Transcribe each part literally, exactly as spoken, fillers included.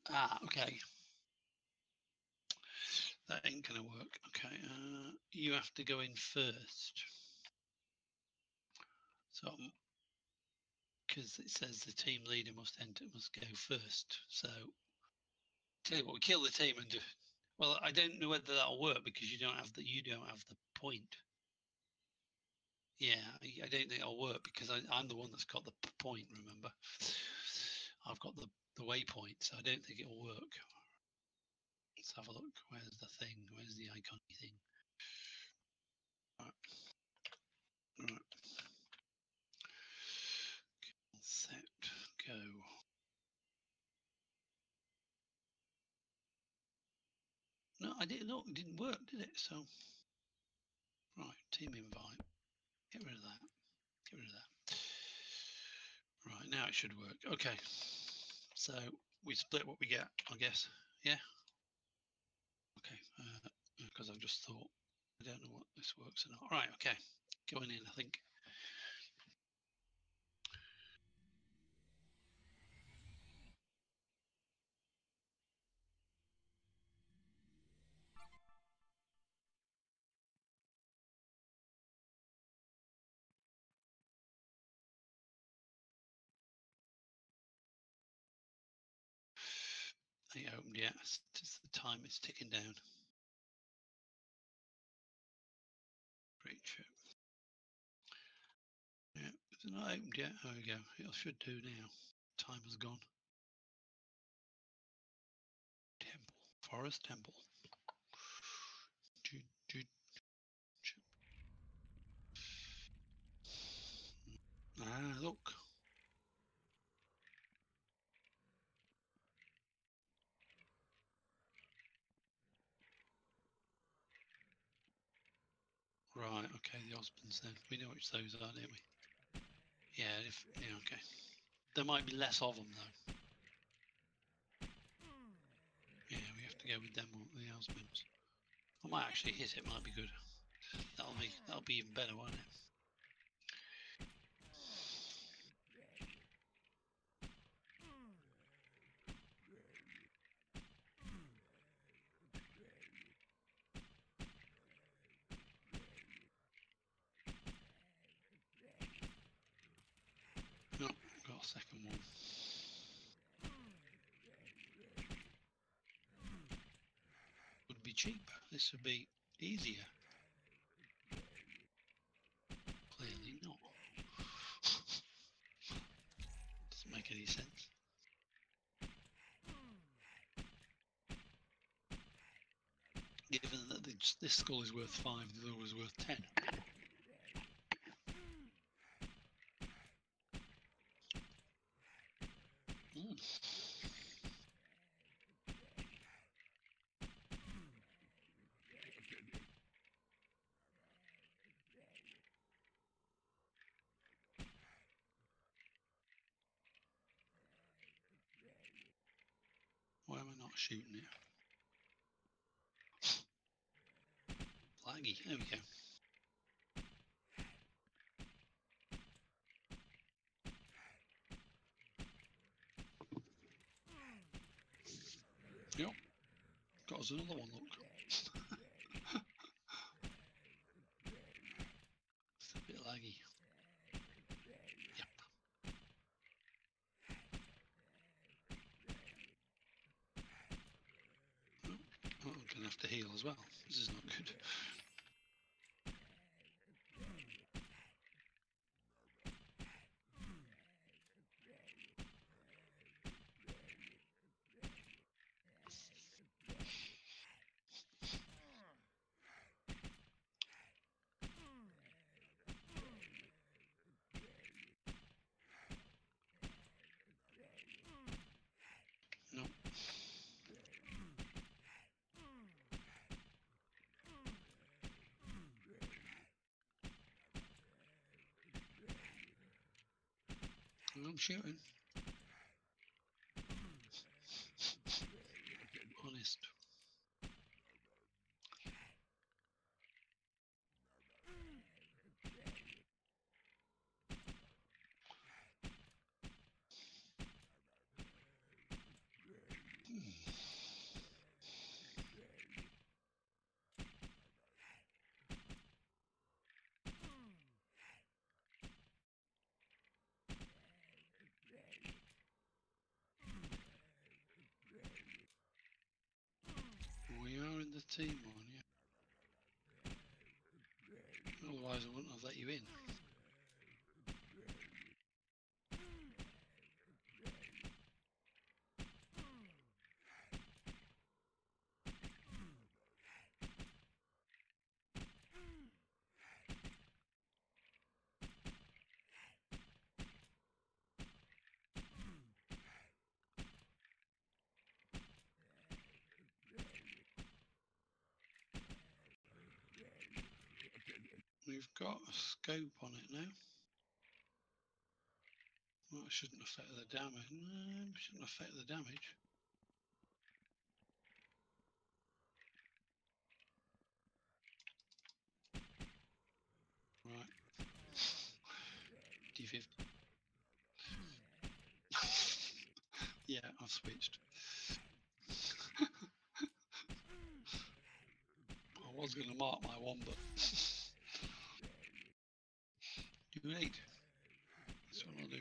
Ah, okay. That ain't gonna work. Okay, uh, you have to go in first. So, because it says the team leader must enter, must go first. So, tell you what, we kill the team and do. Well, I don't know whether that'll work because you don't have the you don't have the point. Yeah, I, I don't think it'll work because I, I'm the one that's got the point. Remember, I've got the the waypoint, so I don't think it'll work. Let's have a look. Where's the thing? Where's the icon thing? Right. Right. Set, go. No, I didn't. No, it didn't work, did it? So, right, team invite. Get rid of that. Get rid of that. Right, now it should work. Okay. So we split what we get, I guess. Yeah. Okay. Because uh, I've just thought, I don't know what this works or not. Right. Okay. Going in, I think. I think it opened. Yeah. It's just the time is ticking down. Great show. Yeah. It's not opened yet. There we go. It should do now. Time has gone. Temple. Forest temple. Ah, look. Right, okay, the Osmonds then. We know which those are, don't we? Yeah, if, yeah, okay. There might be less of them, though. Yeah, we have to go with them or the Osmonds. I might actually hit it, might be good. That'll be, that'll be even better, won't it? No, got a second one. Would be cheaper. This would be easier. Clearly not. Doesn't make any sense. Given that this skull is worth five, the other was worth ten. Mm. Why am I not shooting it? Laggy, there we go. Yep. Got us another one, look. It's a bit laggy. Yep. Oh, I'm going to have to heal as well. This is not good. No. I'm shooting. Honest. team one, yeah. Otherwise I wouldn't have let you in. We've got a scope on it now. Well, it shouldn't affect the damage. No, it shouldn't affect the damage. Right. D fifty. Yeah, I've switched. I was going to mark my one, but do eight. That's what I'll do.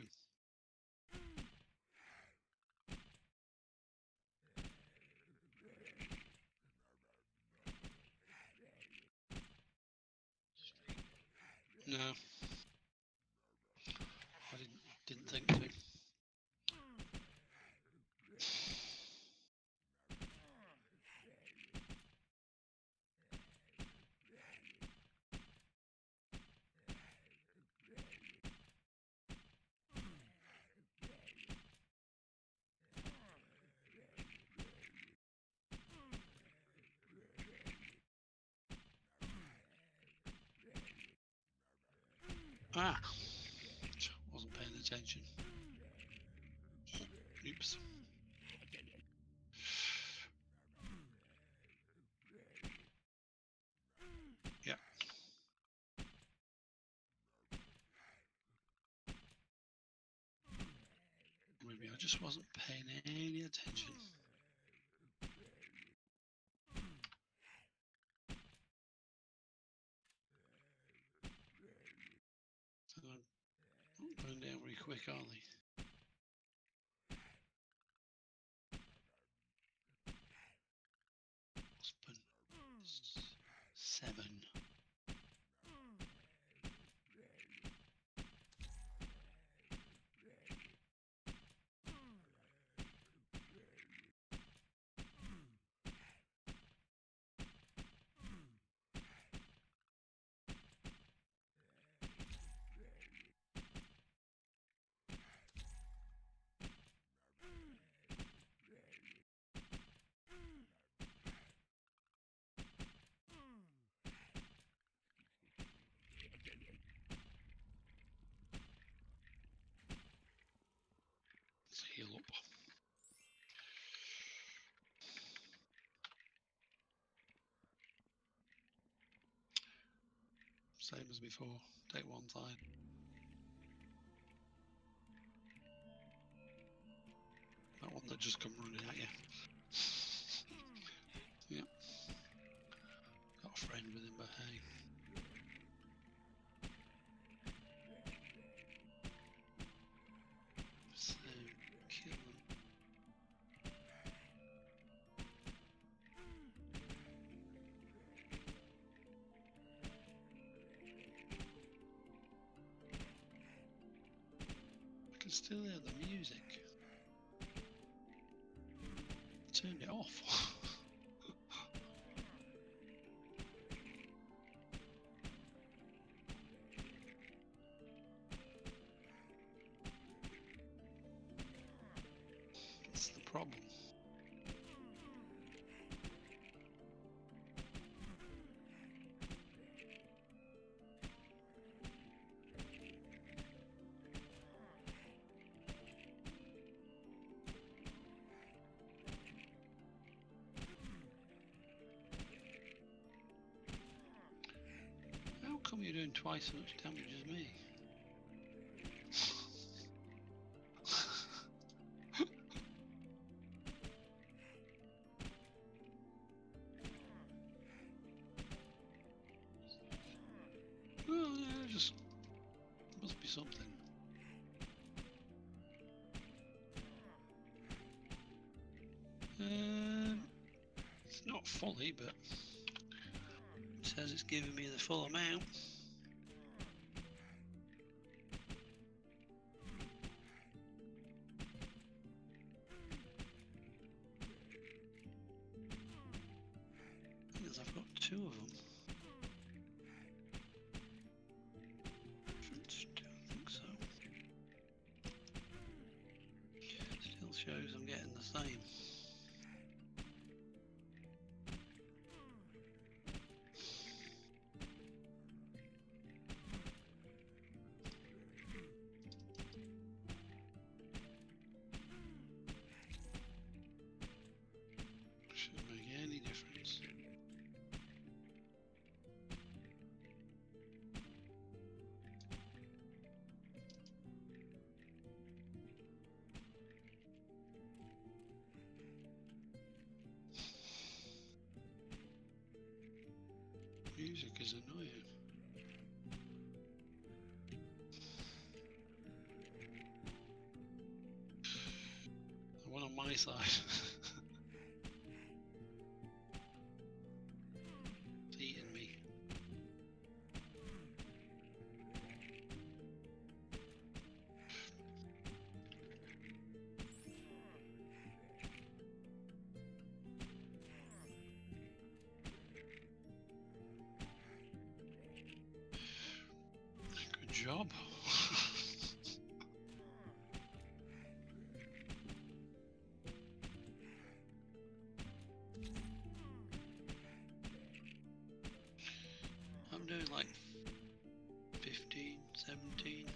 No, I didn't didn't think to. Ah, wasn't paying attention. Oops. Yeah. Maybe I just wasn't paying any attention. So they're not going down very quick, are they? Husband. Seven. Let's heal up. Same as before. Take one side. That one that just come running at you. Yep. Got a friend with him, but hey. So, kill them. I can still hear the music. Turned it off. That's the problem. How come you're doing twice as much damage as me? Well, yeah, just must be something. Um, it's Not fully, but it says it's giving me the full amount. Because I've got two of them. Don't think so. Still shows I'm getting the same. Shouldn't make any difference. Music is annoying. The one on my side. It's eating me. Good job. I'm doing like fifteen, seventeen.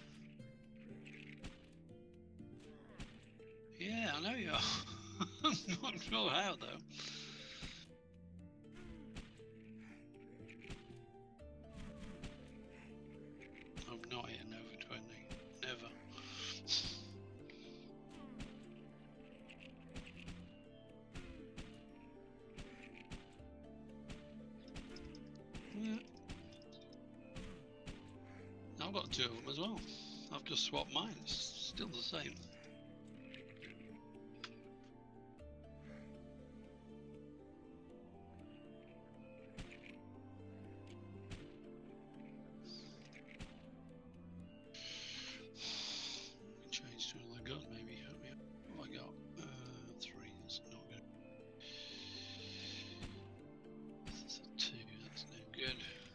Yeah, I know you are. I'm not sure how though. I'm not hitting over twenty. Never. Yeah. I've got two of them as well. I've just swapped mine. It's still the same. Change to another gun, maybe. What have I got? Uh, three. That's not good. This is a two. That's no good.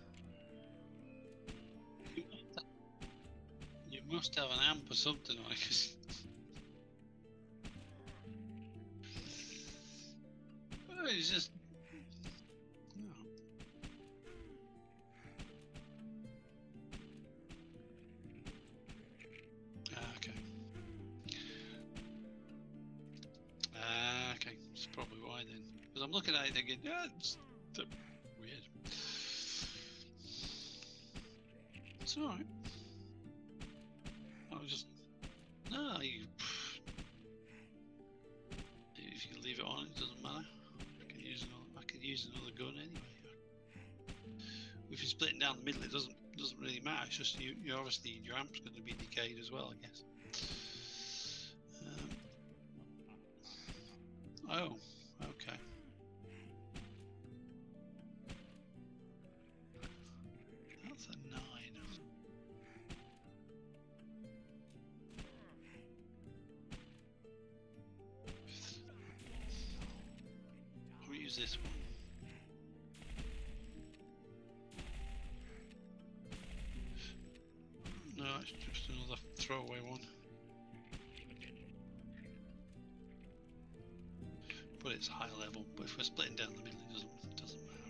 You must have an amp or something on it. 'Cause oh, it's just. No. Ah, okay. Ah, okay. That's probably why then. Because I'm looking at it thinking, yeah, it's weird. It's alright. I was just. No, you. If you leave it on, it doesn't matter. I can use another. I can use another gun anyway. If you're splitting down the middle, it doesn't doesn't really matter. It's just you. You obviously your amp's going to be decayed as well, I guess. Um, oh, okay. That's a nine. We'll use this one. No, it's just another throwaway one. But it's high level. But if we're splitting down the middle, it doesn't it doesn't matter.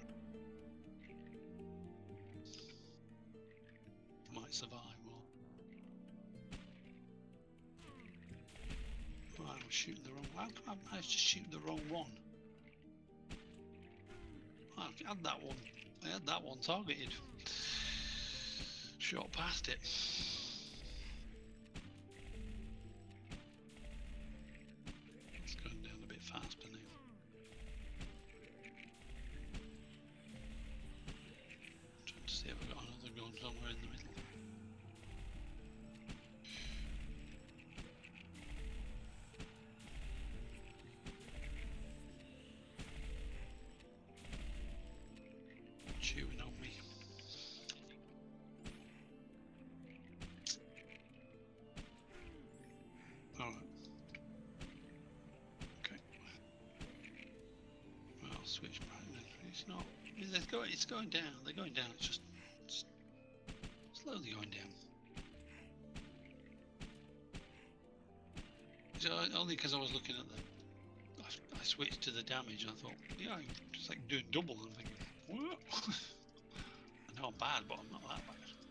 Might survive well. Oh, I was shooting the wrong. How come I managed to shoot the wrong one? I had that one. I had that one targeted. Shot past it. It's going down a bit faster now. Trying to see if I've got another gun somewhere in the middle. chewing on me. Alright. Okay. Well, I'll switch back then. It's not. It's going, it's going down. They're going down. It's just it's slowly going down. So only because I was looking at the. I, I switched to the damage and I thought, yeah, I'm just like doing double. And I'm thinking, what? I know I'm bad, but I'm not that bad.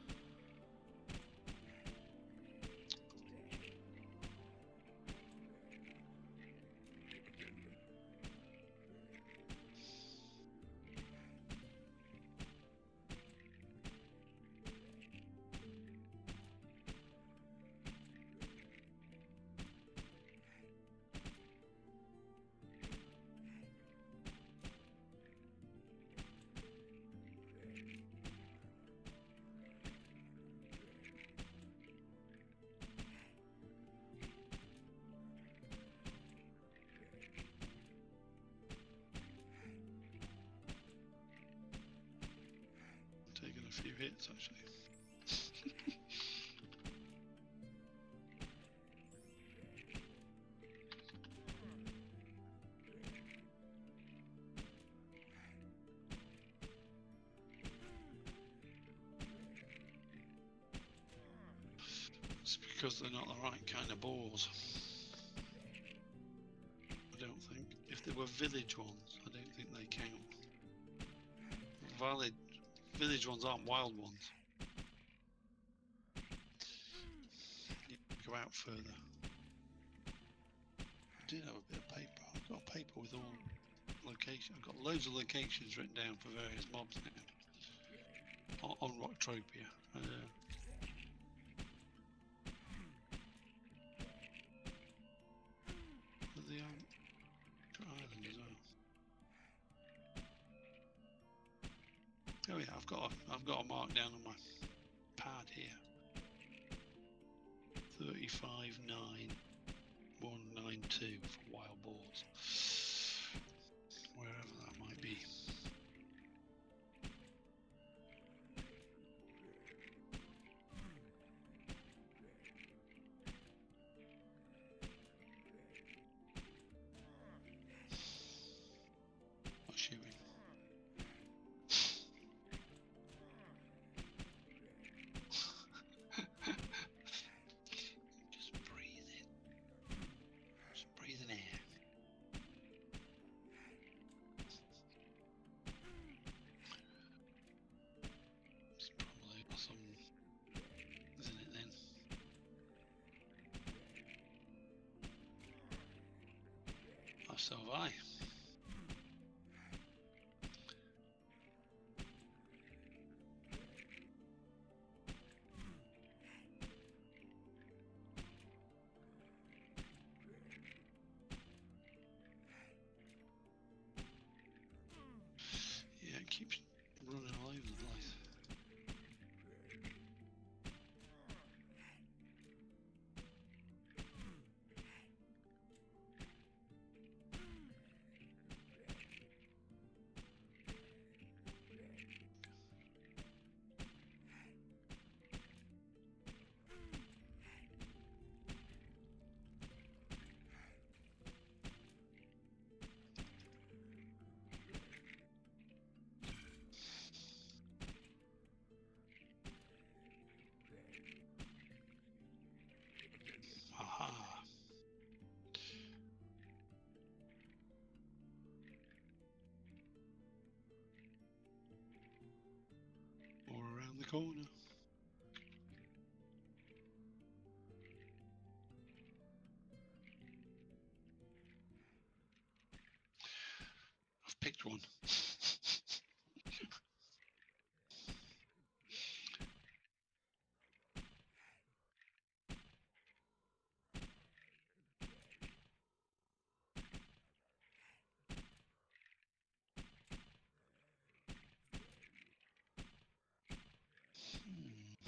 Taking a few hits actually. It's because they're not the right kind of boars. I don't think. If they were village ones, I don't think they count. Valid village ones aren't wild ones. You go out further. I do have a bit of paper. I've got paper with all locations. I've got loads of locations written down for various mobs now. On, on Rocktropia. Uh, but they aren't island as well. Oh yeah, I've got a, I've got a mark down on my pad here. thirty-five nine one nine two for wild boars. Wherever that might be. Not shooting. Just breathe in. Just breathe in air. It's probably got some, isn't it then? Oh, so have I. Yeah, it keeps running all over the place. Aha. Or around the corner. I've picked one. Hmm.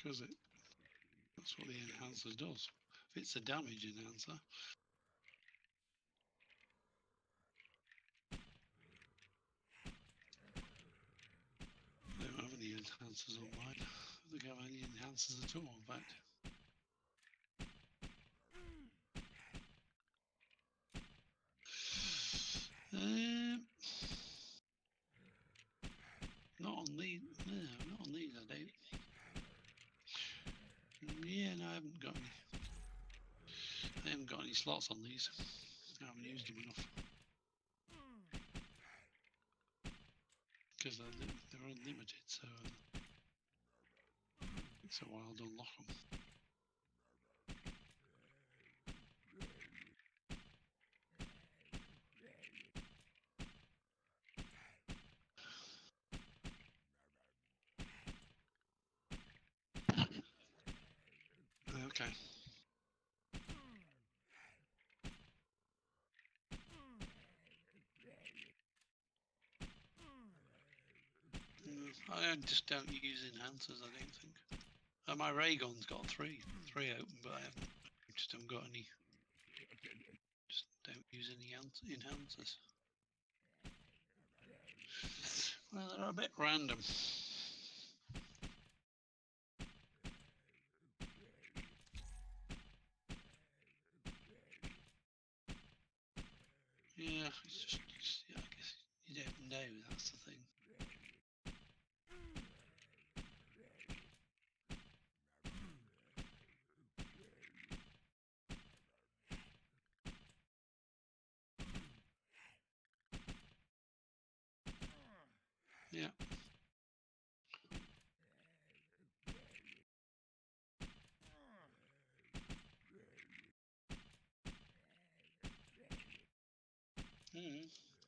Because it, that's what the enhancer does. If it's a damage enhancer. I don't have any enhancers on mine. I don't think I have any enhancers at all, in fact. Um, not on these. No, not on these, I don't. Yeah, no, I haven't got any. I haven't got any slots on these. I haven't used them enough. Because they're, they're unlimited, so it takes a while to unlock them. Okay. I just don't use enhancers, I don't think. Uh, my ray gun's got three, three open, but I haven't, just haven't got any. Just don't use any enhancers. Well, they're a bit random. Yeah, it's just, just yeah, I guess you don't know, that's the thing. Yeah. Mm.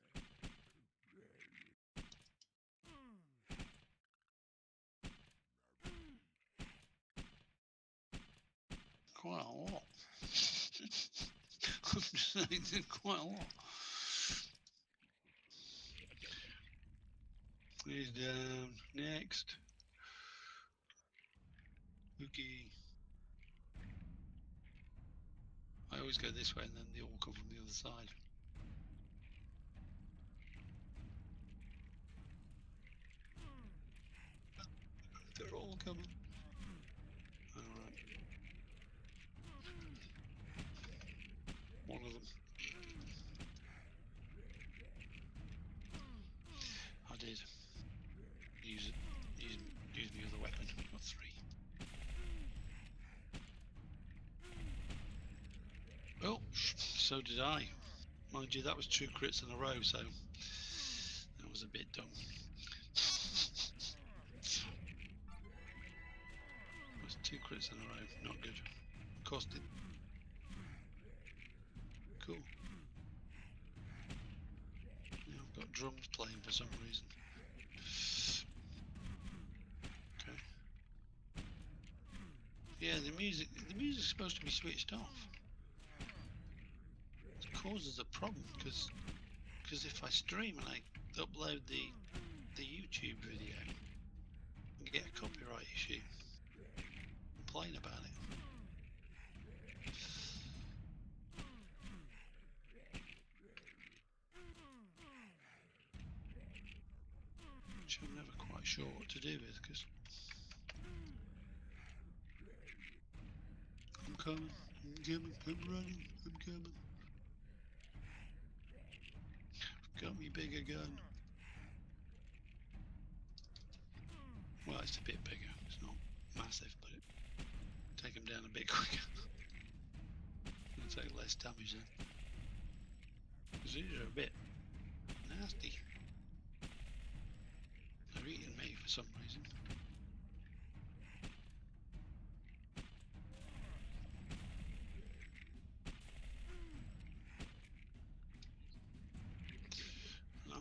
Quite a lot. I'm just saying, quite a lot. He's down. Next. Okay. I always go this way and then they all come from the other side. They're all coming. Alright. One of them. I did. Use it. Use, use the other weapon. Got three. Oh, so did I. Mind you, that was two crits in a row, so that was a bit dumb. It was two crits in a row, not good. Cost it. Cool. Yeah, I've got drums playing for some reason. Okay. Yeah, the music the music's supposed to be switched off. It causes a problem because because if I stream and I upload the the YouTube video and get a copyright issue, complain about it. Which I'm never quite sure what to do with because I'm coming, I'm coming, I'm running, I'm coming. I've got me bigger gun. Well, it's a bit bigger. It's not massive, but it take them down a bit quicker. It'll take less damage then. Because these are a bit nasty. They're eating me for some reason. No.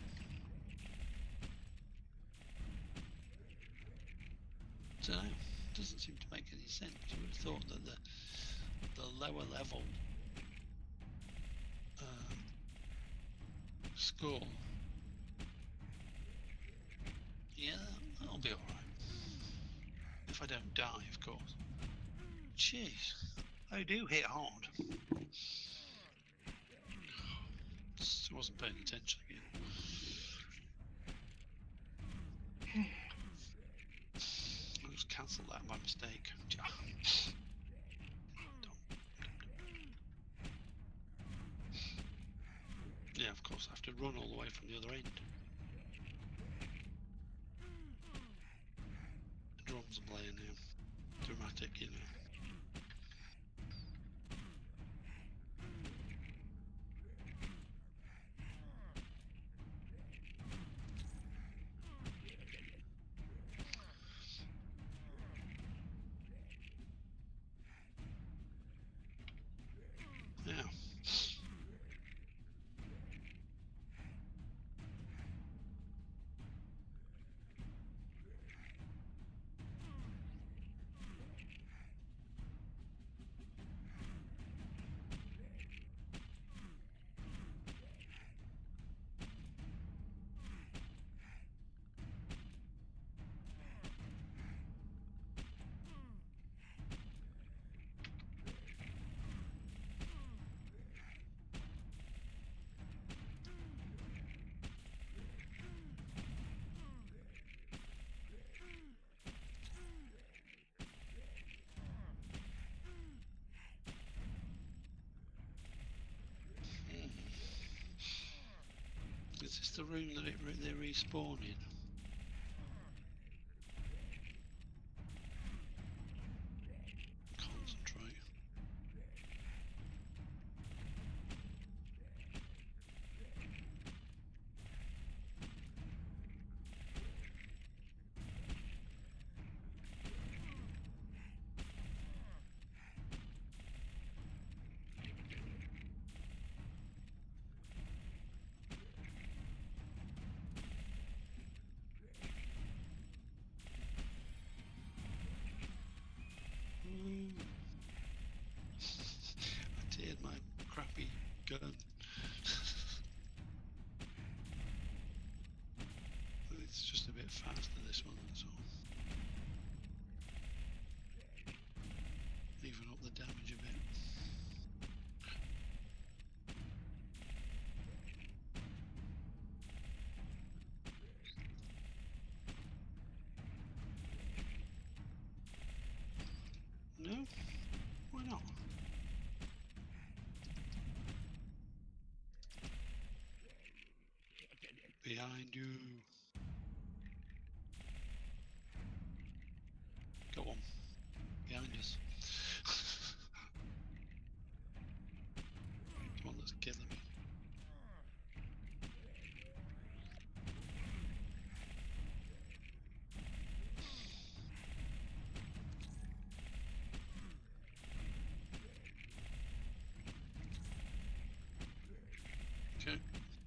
Don't know. doesn't seem to make any sense. You would have thought that the the lower level uh, score, yeah, that'll be all right. If I don't die, of course. Jeez, I do hit hard. I wasn't paying attention again. I just cancelled that by mistake. Yeah, of course, I have to run all the way from the other end. The drums are playing now. Dramatic, you know. Yeah. Is this the room that it re they respawn in? Concentrate. I teared my crappy gun. It's just a bit faster, this one, that's all. Even up the damage a bit. No? Why not? Behind you. Go on. Behind us. The one that's killing me. Okay.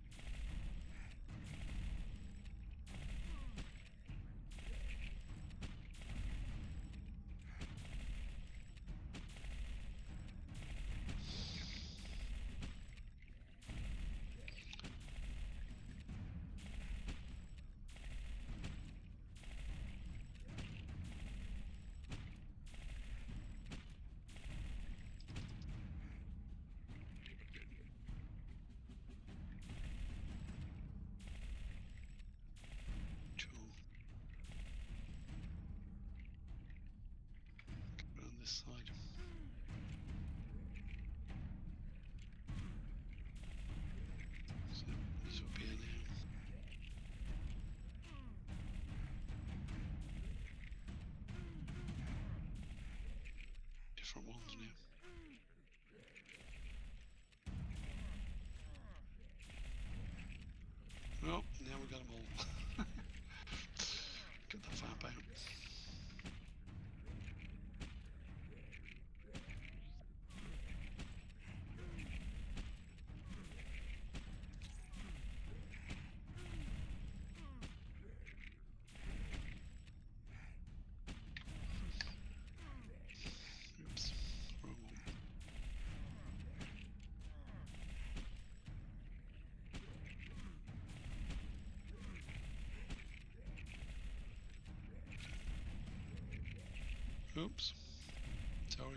Around this side. So this will be in here. Different ones now. Well, now we got them all. Get that fap out. Oops. Sorry.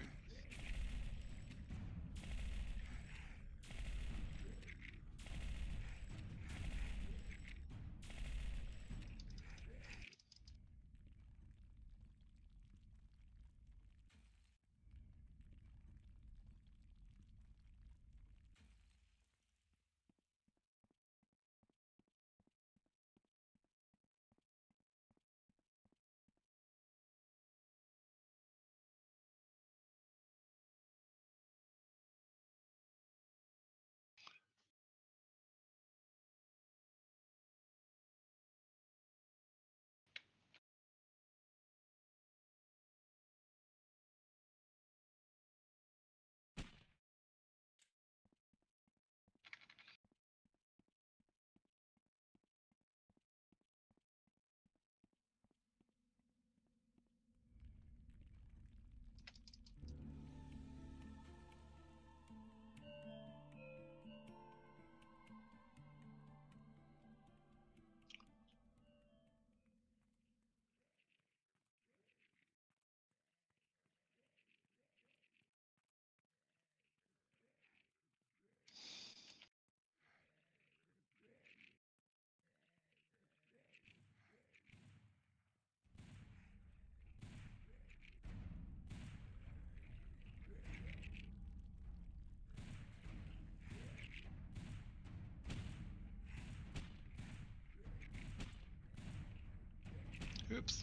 Oops.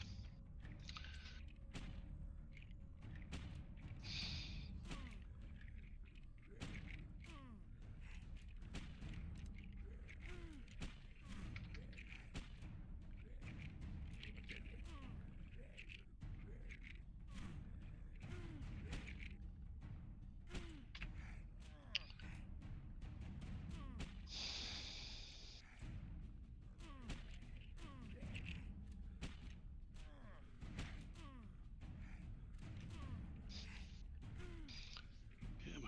Come on.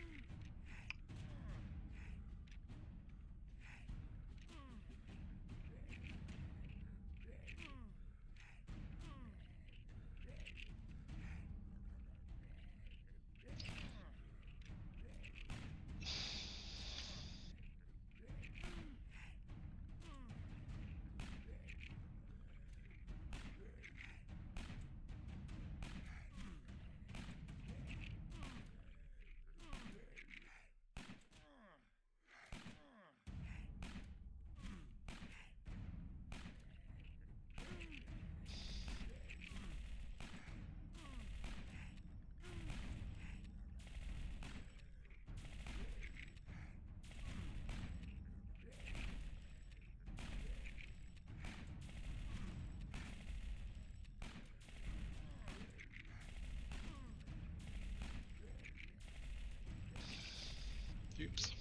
Oops.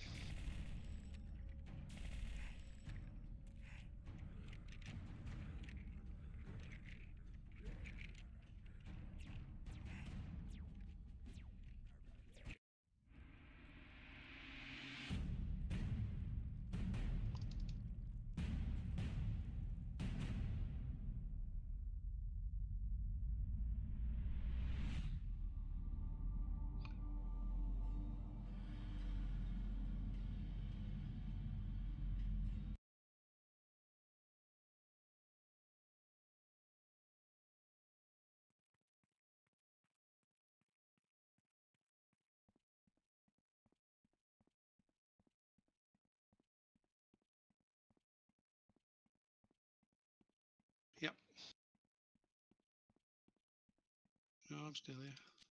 Yep. No, I'm still here.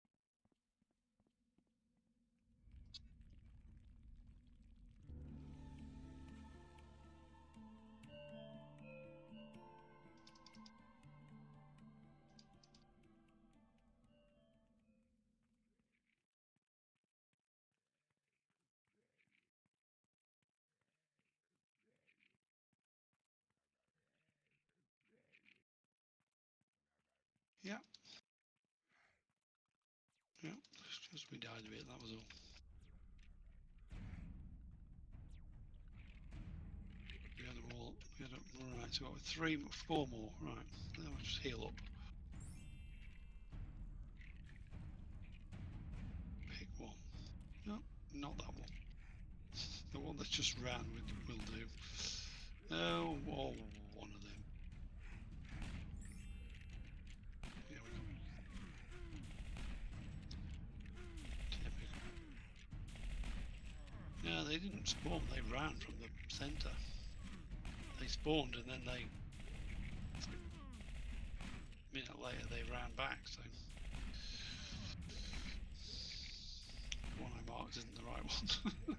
Yep. Yep. It's just we died a bit, that was all. We had them all. We had them, all right, so what, three, four more. Right. Now we'll just heal up. Not that one. The one that's just ran will, will do. Oh, oh, one of them. Here we go. Typical. Yeah, they didn't spawn, they ran from the centre. They spawned and then they, a minute later, they ran back, so. The one I marked isn't the right one.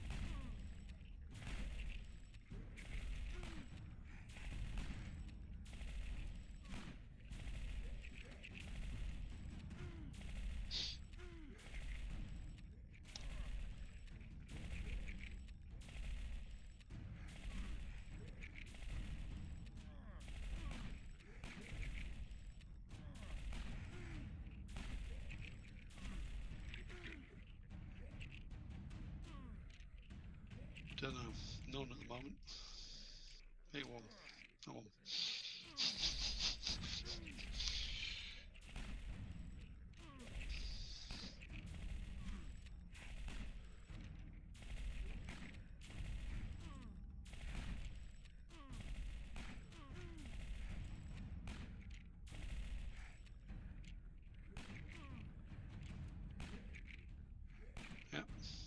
Don't know. None at the moment. Big one. That one. Yep.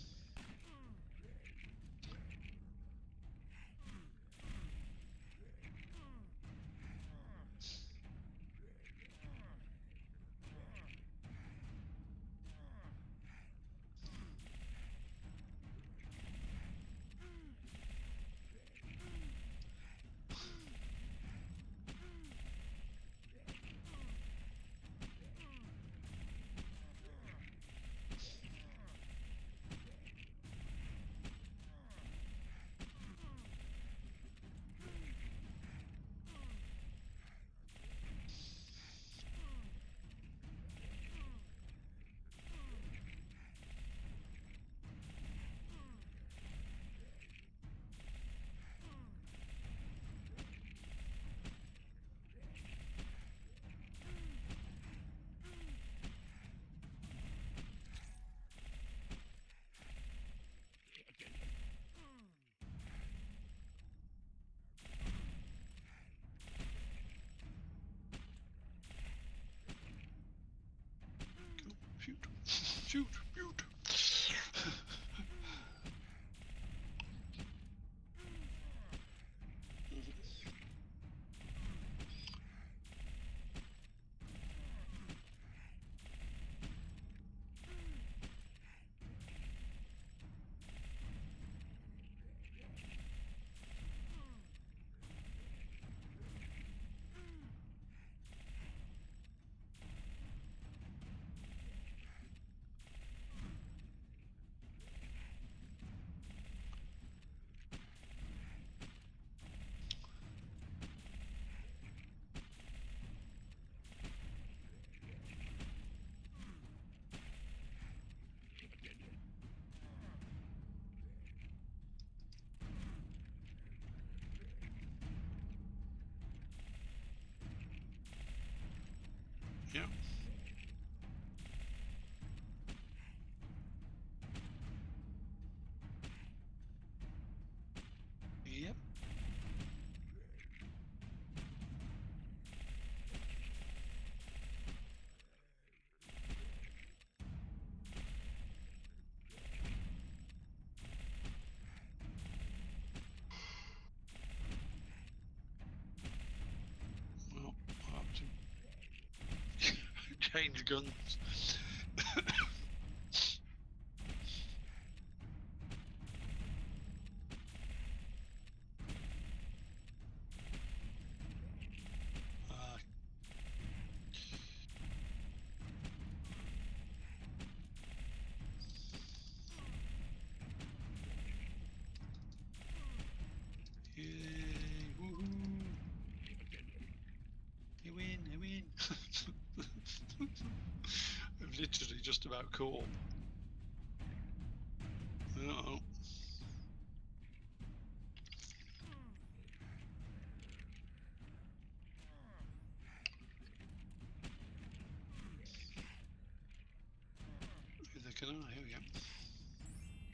Shoot, shoot, shoot. Yeah. Yep. Well, I'll have to change guns. uh, yay, woohoo! You win, you win. I've literally just about caught. Uh-oh. Here they can, oh, here we go.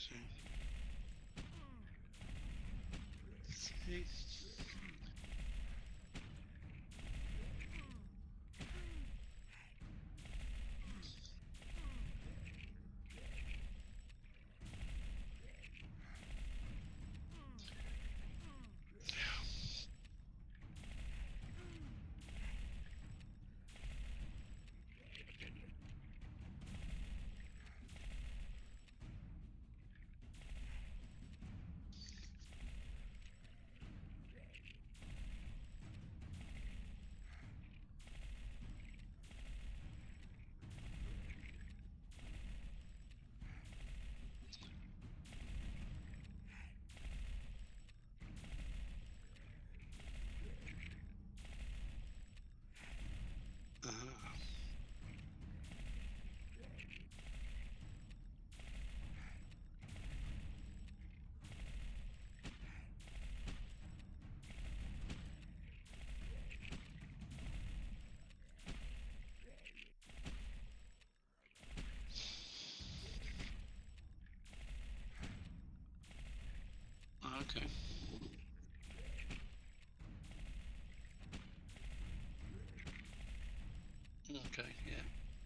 See? Uh-huh. Okay. Okay, yeah.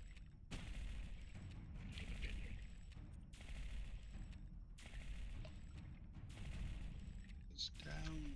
It's down.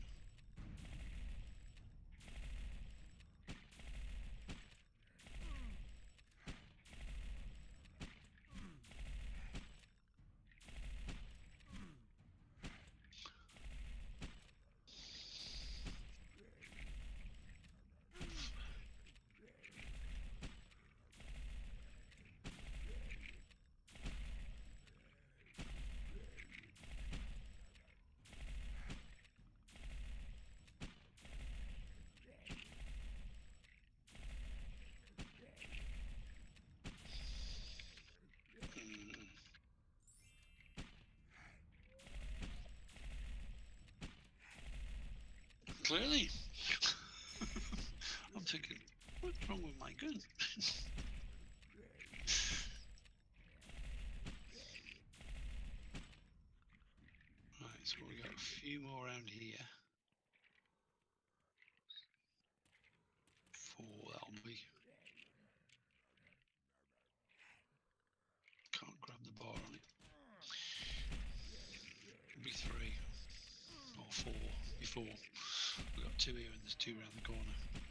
Mm. Clearly. I'm thinking, what's wrong with my gun? Right, so we got a few more around here. Four, that'll be. Can't grab the bar on it. It'll be three. Or four. Before. We've got two here and there's two around the corner.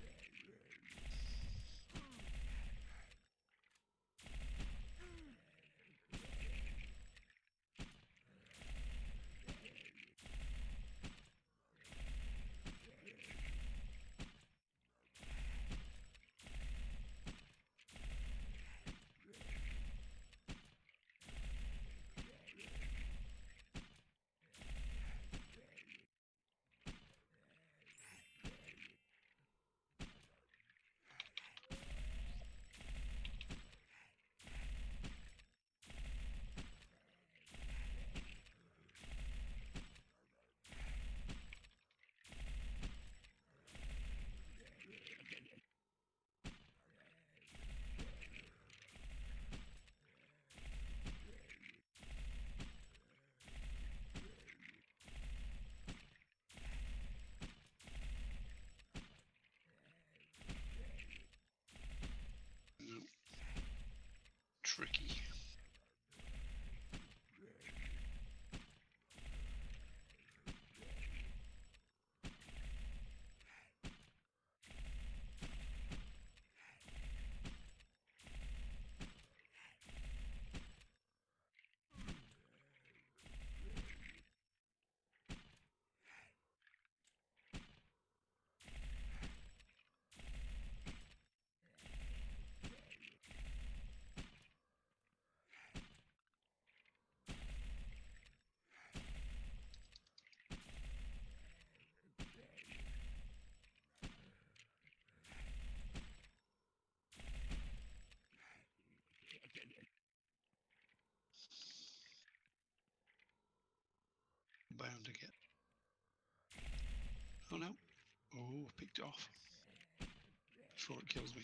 No. Tricky. Bound to get. Oh no. Oh, I picked it off. Before it kills me.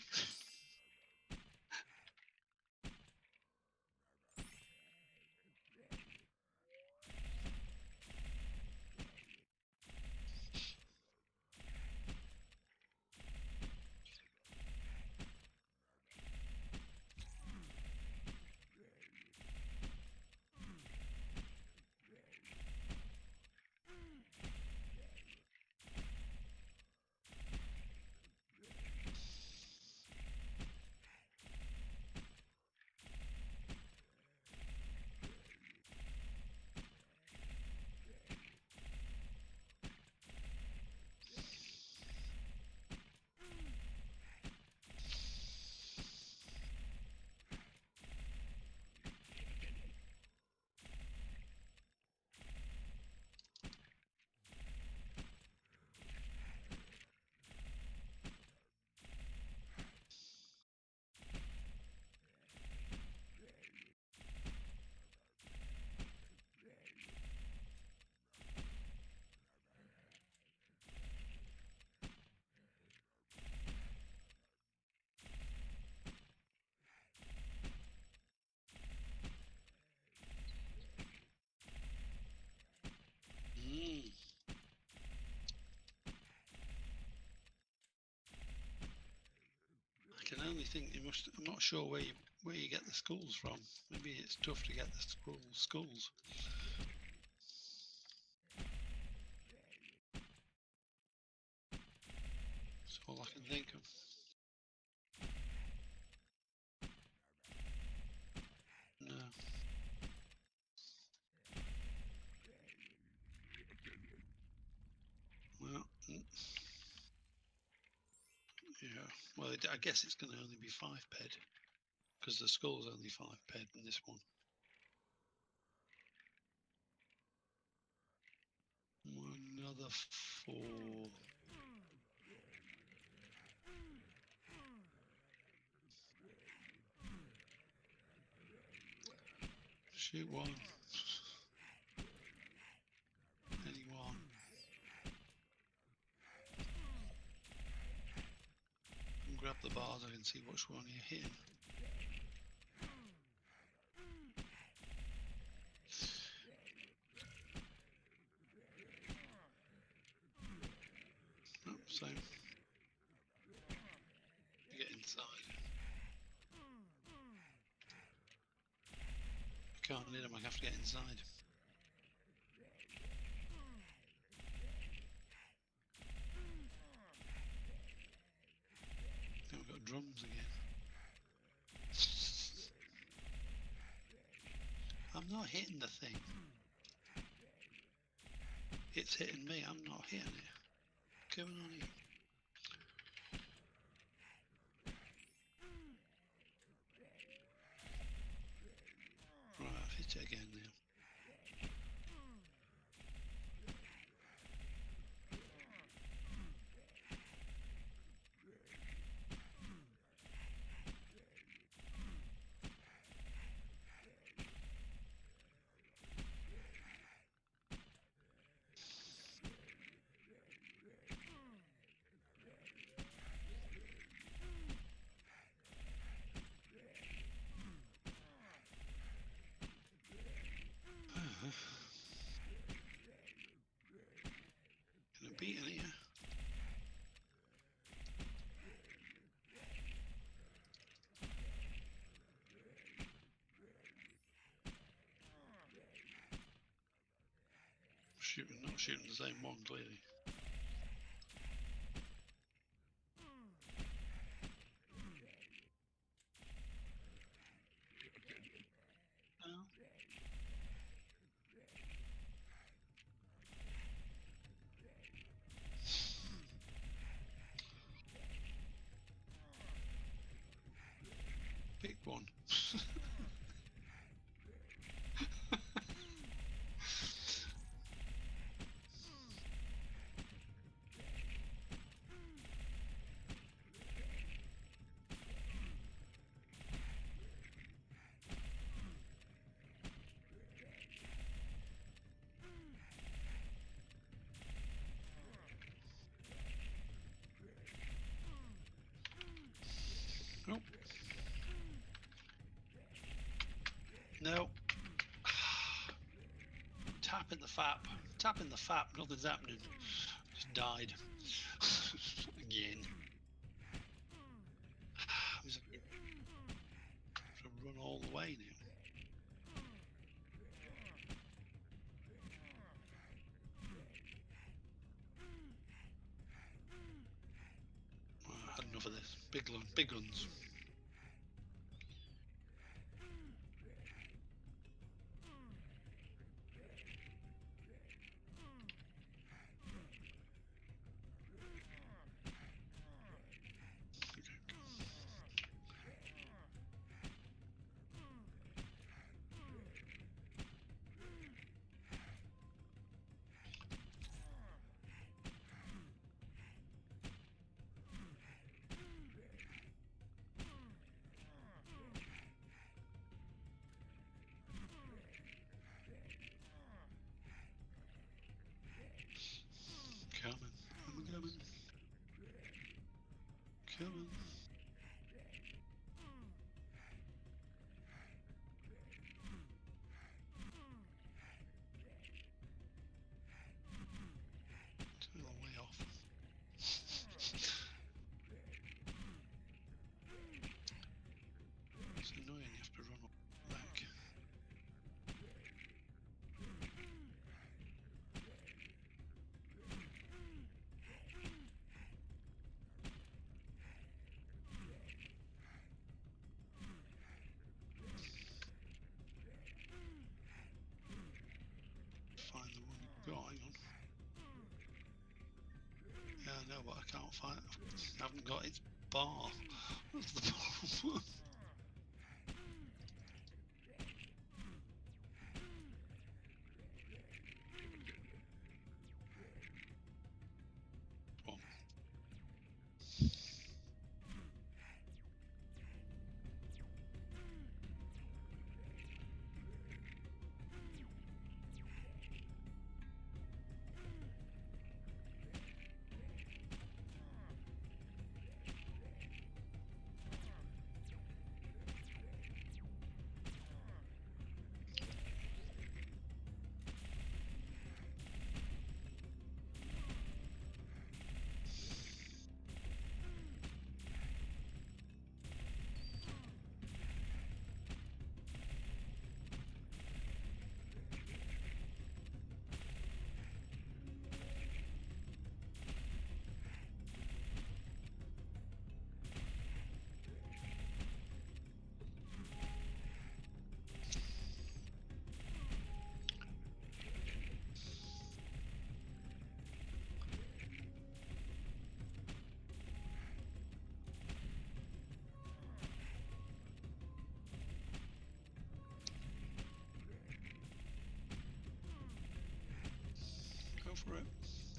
think you must. I'm not sure where you where you get the schools from. Maybe it's tough to get the school schools. That's all I can think of. No. Well, yeah. Well, I guess it's going to only be five ped because the school's only five ped in this one. Another four. Shoot one. Anyone. And grab the bars, I can see which one you're hitting. Oh, same. You get inside. I can't hit him, I have to get inside. Now we've got drums again. I'm not hitting the thing. It's hitting me, I'm not hitting it. What's going on here? Right, I've hit it again now. Gonna beat it here. Shooting, not shooting the same one, clearly. No. Pick one. Nope. No. Tapping the fap. Tapping the fap. Nothing's happening. Just died. Again. I was like, to run all the way now. Well, I had enough of this. Big gun, big guns. find. I haven't got its bar. That's the problem. Go for it.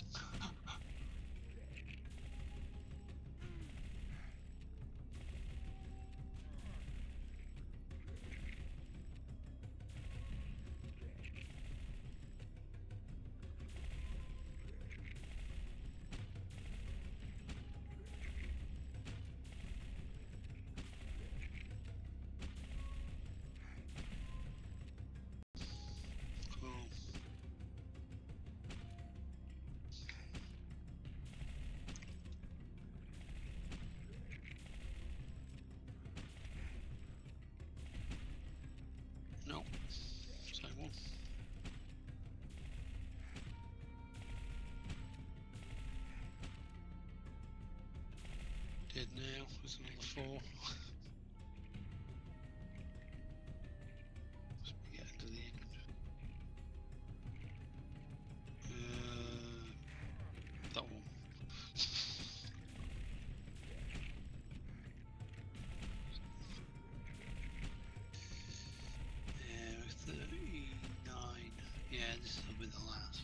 Cool. No. Same one. Did now. There's another four. Let's get into the end. Uh, that one. Yeah, thirty-nine. Yeah, this will be the last.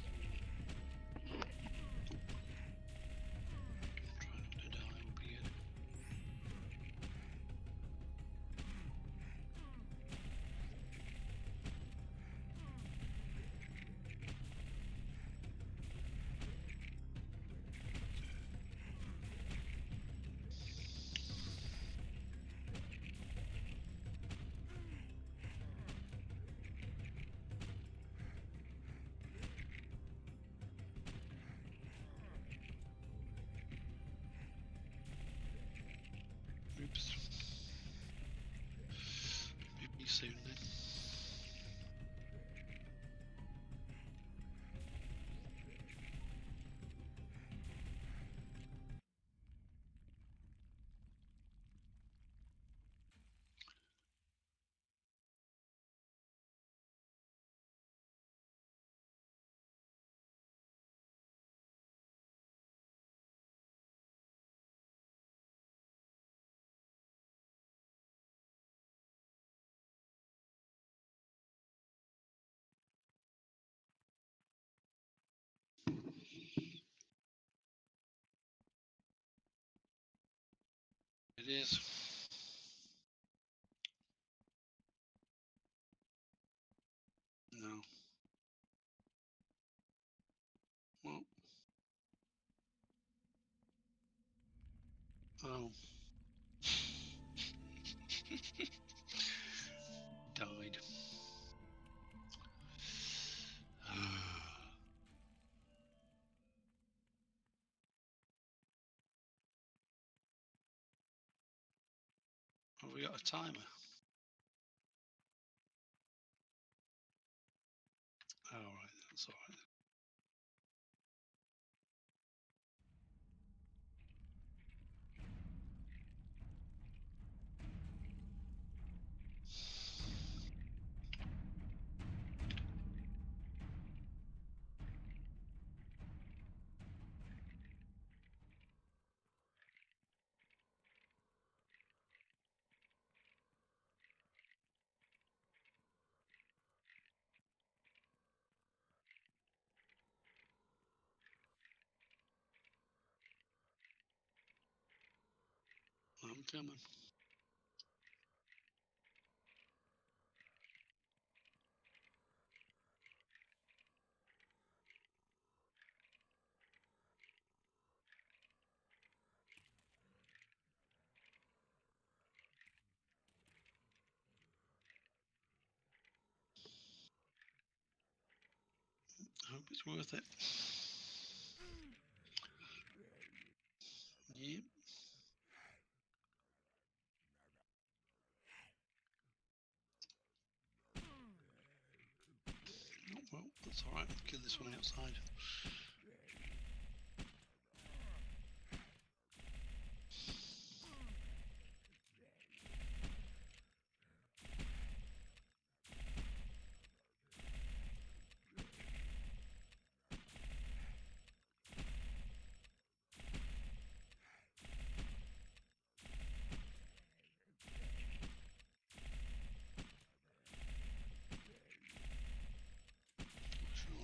Try not to die would be good. Oops. Maybe soon then. It is. No. Well. Oh. Died. Have we got a timer? All right, that's all right. Come on. I hope it's worth it. Yep. Oh, well, that's alright. Kill this one outside. Sure.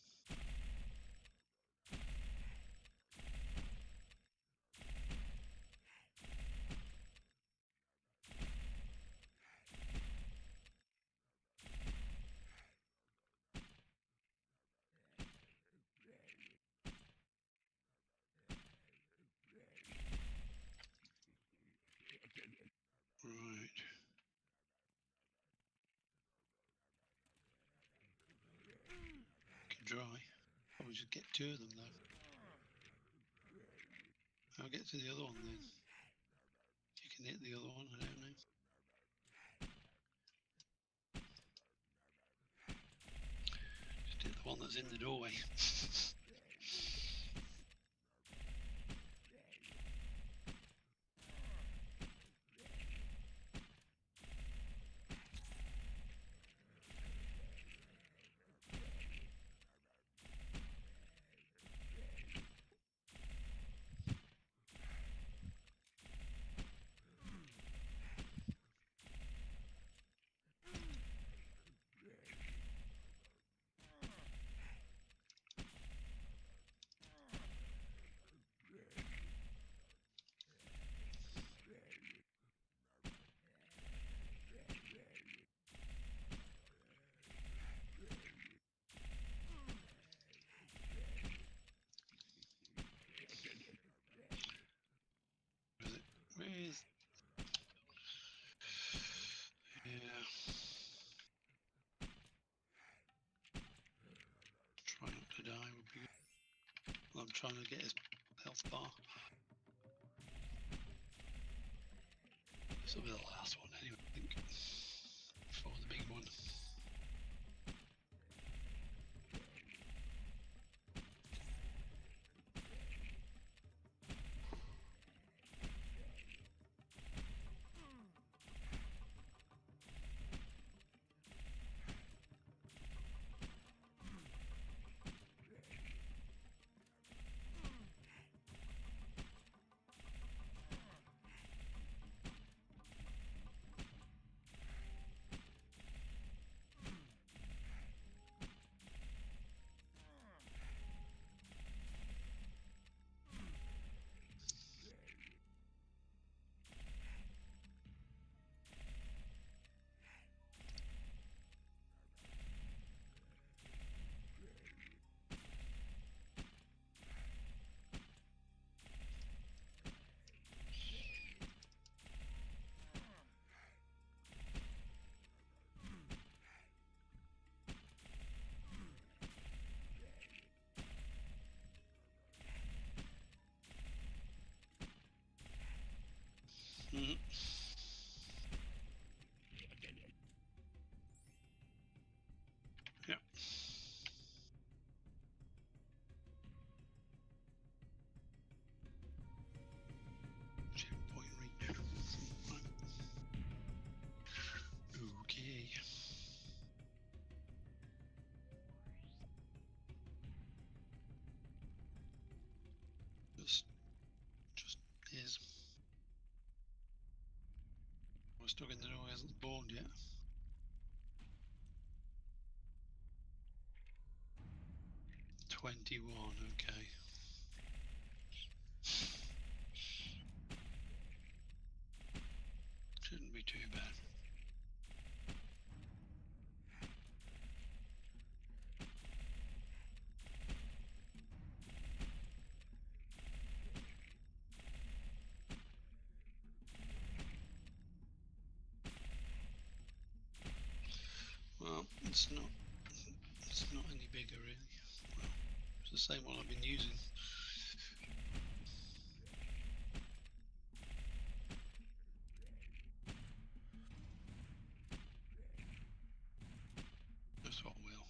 Right. Can dry. I will just get two of them though. I'll get to the other one then. If you can hit the other one, I don't know. Just hit the one that's in the doorway. Where is? Yeah. Try not to die would be good. Well, I'm trying to get his health bar. This will be the last one anyway, I think. Before the big one. Mm-hmm. Yeah. Checkpoint reach. Okay. Just, just is. We're stuck in the door. He hasn't spawned yet. Twenty-one. Okay. It's not. It's not any bigger really. Well, it's the same one I've been using. That's what I will.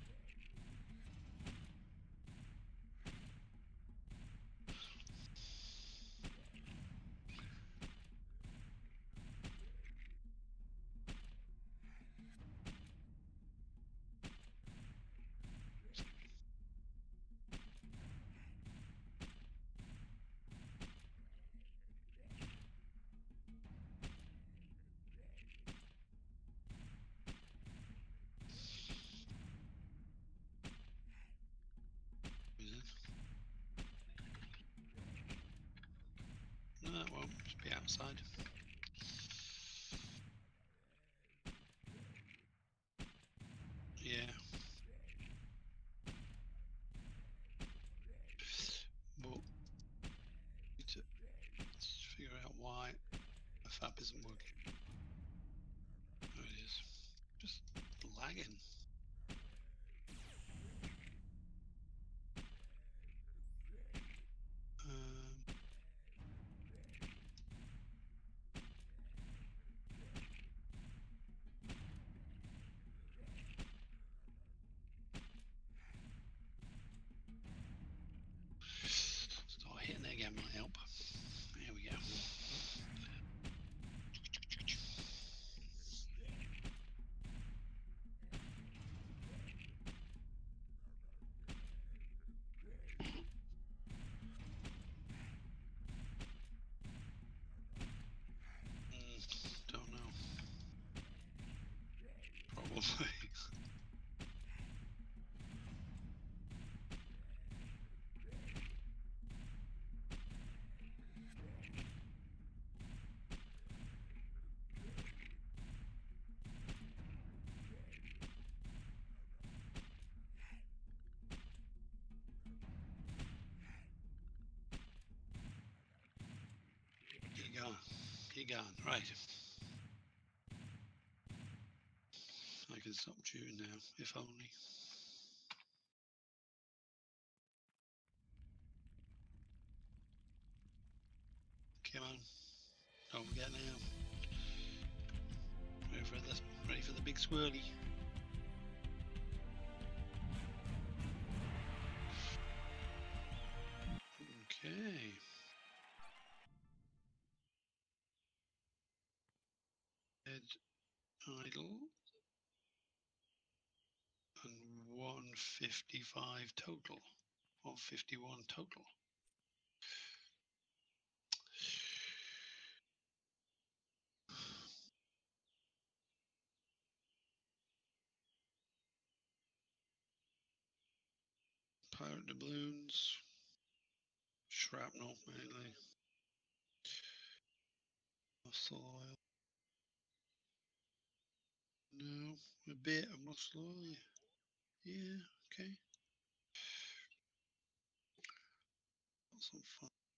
No, it won't. Just be outside. Yeah. But need to figure out why the fab isn't working. There it is. Just lagging. Um, start hitting it again might help. There we go. Mm, don't know. Probably. Keep going. Keep going. Right. I can stop chewing now, if only. Come on. Don't forget now. Ready for the, ready for the big swirly. Okay. Head idle. And one fifty-five total. one fifty-one total. Pirate doubloons. Shrapnel mainly. Muscle oil. No, a bit of muscle oil. Yeah, okay. Got some fun.